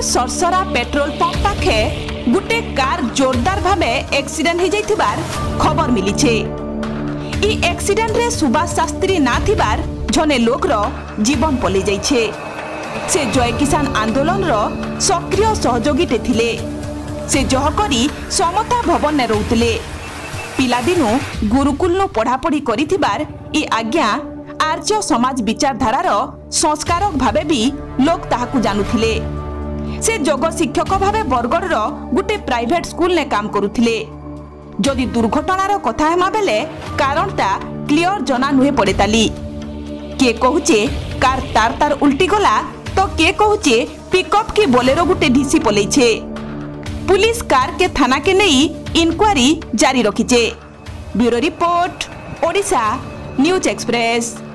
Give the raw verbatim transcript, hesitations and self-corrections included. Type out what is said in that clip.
Sarsara petrol pump पाखे गुटे car जोरदार भावे accident हो जाइथिबार खबर मिली छे। ई एक्सीडेंट रे सुभाष शास्त्री ना थिबार जने लोक रो जीवन पलि जाइछे। से जय किसान आंदोलन रो सक्रिय सहयोगी टे थिले। से जहकरी समता भवन ने रहउतले। पिलादिनु गुरुकुल नु पढ़ापढ़ी करिथिबार ई आज्ञा आर्य समाज विचारधारार संस्कारक भावे भी लोक ताहाकु जानुथिले। से जग शिक्षक भावे बरगढ़ गुटे प्राइवेट स्कूल ने काम करुथिले। जदि दुर्घटनार कथा हेमा बेले कारणटा क्लियर जना नुहे पड़े ताली। के कहूचे कार तार तार उल्टी गला तो के कहूचे पिकअप की बोलेरो गुटे ढीसी पलैछे। पुलिस कार के थाना के नहीं इंक्वारी जारी रखीचे। Bureau report Odisha news express.